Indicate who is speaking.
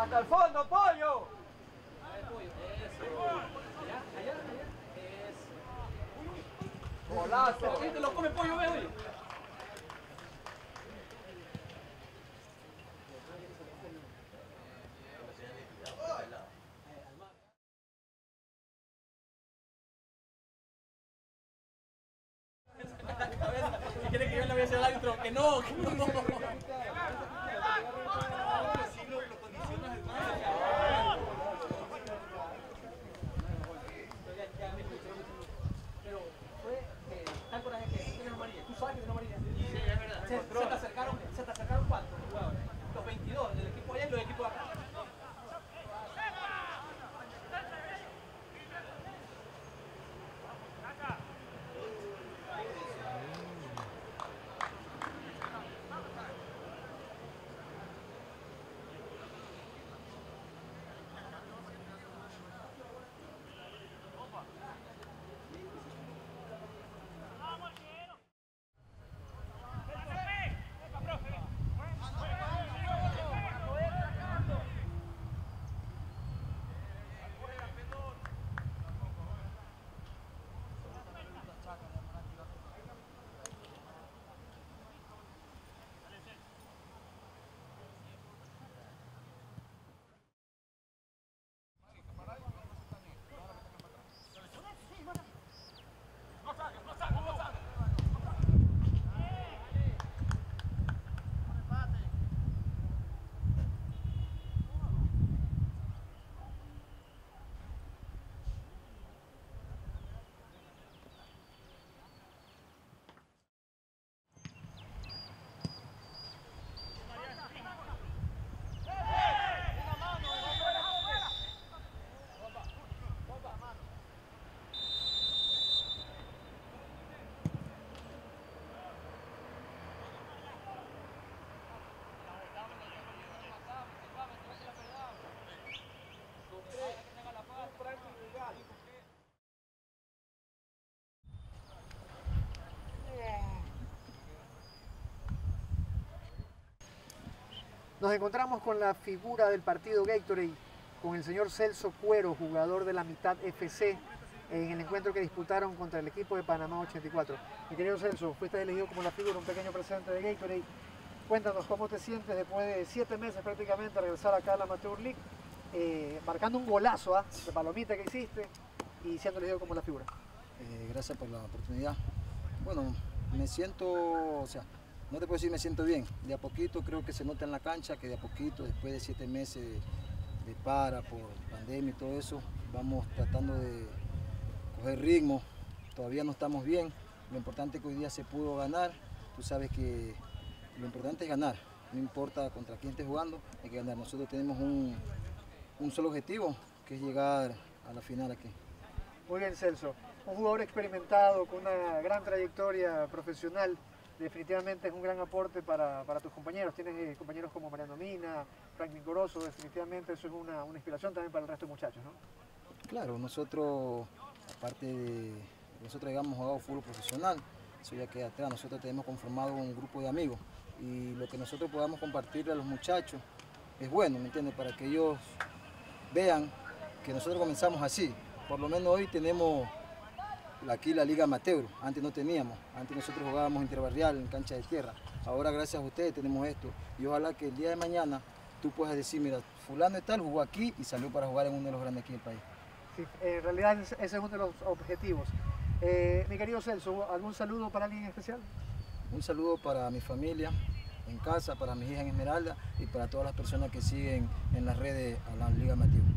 Speaker 1: ¡Hasta el fondo, pollo!
Speaker 2: A ver, pollo. Eso. Allá. Eso.
Speaker 1: Golazo.
Speaker 2: ¿Quién te lo come, pollo, ve, oye? ¿Y quiere que yo le voy a decir al árbitro? Que no. Pero fue tal coraje que tiene amarilla. ¿Tú sabes que tiene amarilla? Sí, es verdad. ¿Se te acercaron cuántos jugadores? Los 22, del equipo allá y los equipos acá.
Speaker 1: Nos encontramos con la figura del partido Gatorade, con el señor Celso Cuero, jugador de la Mitad FC, en el encuentro que disputaron contra el equipo de Panamá 84. Mi querido Celso, fuiste elegido como la figura, un pequeño presente de Gatorade. Cuéntanos cómo te sientes después de 7 meses prácticamente a regresar acá a la Amateur League, marcando un golazo de palomita que hiciste y siendo elegido como la figura.
Speaker 3: Gracias por la oportunidad. Bueno, me siento, o sea, no te puedo decir me siento bien. De a poquito creo que se nota en la cancha que de a poquito, después de 7 meses de para por pandemia y todo eso, vamos tratando de coger ritmo. Todavía no estamos bien. Lo importante es que hoy día se pudo ganar. Tú sabes que lo importante es ganar. No importa contra quién esté jugando, hay que ganar. Nosotros tenemos un solo objetivo, que es llegar a la final aquí.
Speaker 1: Muy bien, Celso. Un jugador experimentado, con una gran trayectoria profesional, definitivamente es un gran aporte para tus compañeros. Tienes compañeros como Mariano Mina, Franklin Corozo, definitivamente eso es una inspiración también para el resto de muchachos, ¿no?
Speaker 3: Claro, nosotros, aparte de nosotros digamos jugado fútbol profesional, eso ya queda atrás. Nosotros tenemos conformado un grupo de amigos y lo que nosotros podamos compartirle a los muchachos es bueno, ¿me entiendes? Para que ellos vean que nosotros comenzamos así. Por lo menos hoy tenemos aquí la Liga Amateur, antes no teníamos, antes nosotros jugábamos interbarrial en cancha de tierra, ahora gracias a ustedes tenemos esto y ojalá que el día de mañana tú puedas decir, mira, fulano de tal jugó aquí y salió para jugar en uno de los grandes aquí del país.
Speaker 1: Sí, en realidad ese es uno de los objetivos. Mi querido Celso, ¿algún saludo para alguien en especial?
Speaker 3: Un saludo para mi familia en casa, para mis hijas en Esmeralda y para todas las personas que siguen en las redes a la Liga Amateur.